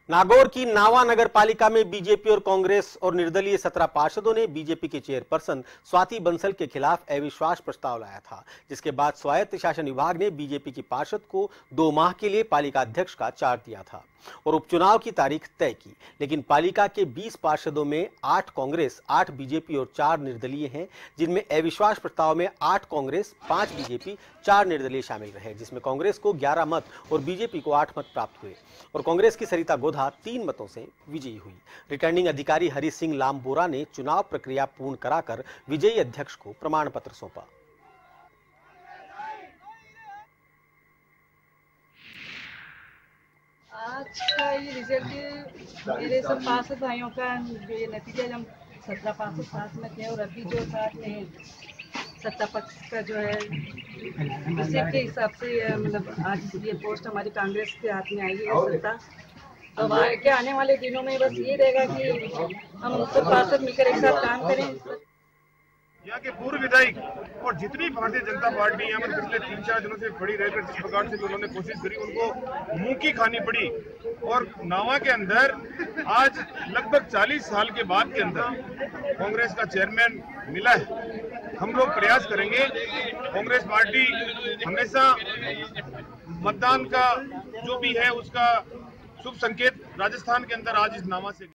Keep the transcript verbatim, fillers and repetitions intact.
नागौर की नावा नगर पालिका में बीजेपी और कांग्रेस और निर्दलीय सत्रह पार्षदों ने बीजेपी के चेयरपर्सन स्वाति बंसल के खिलाफ अविश्वास प्रस्ताव लाया था, जिसके बाद स्वायत्त शासन विभाग ने बीजेपी की पार्षद को दो माह के लिए पालिका अध्यक्ष का चार्ज दिया था और उपचुनाव की तारीख तय की। लेकिन पालिका के बीस पार्षदों में आठ कांग्रेस, आठ बीजेपी और चार निर्दलीय हैं, जिनमें अविश्वास प्रस्ताव में आठ कांग्रेस, पांच बीजेपी, चार निर्दलीय शामिल रहे, जिसमें कांग्रेस को ग्यारह मत और बीजेपी को आठ मत प्राप्त हुए और कांग्रेस की सरिता गोधा तीन मतों से विजयी हुई। रिटर्निंग अधिकारी हरि सिंह लामबोरा ने चुनाव प्रक्रिया पूर्ण कराकर विजयी अध्यक्ष को प्रमाण पत्र सौंपा। आज का ये रिजल्ट मेरे सब पार्षद भाइयों का ये नतीजा, जब सत्रह पार्षद साथ में थे और अभी जो साथ में सत्ता पक्ष का जो है उसी के हिसाब से मतलब आज ये पोस्ट हमारी कांग्रेस के हाथ में आई है सत्ता। तो आगे आने वाले दिनों में बस ये रहेगा कि हम सब पार्षद मिलकर एक साथ काम करें। यहाँ के पूर्व विधायक और जितनी भारतीय जनता पार्टी यहाँ पर पिछले तीन चार दिनों से खड़ी रहकर जिस प्रकार से उन्होंने कोशिश करी, उनको मुंह की खानी पड़ी और नावा के अंदर आज लगभग चालीस साल के बाद के अंदर कांग्रेस का चेयरमैन मिला है। हम लोग प्रयास करेंगे, कांग्रेस पार्टी हमेशा मतदान का जो भी है उसका शुभ संकेत राजस्थान के अंदर आज इस नावा से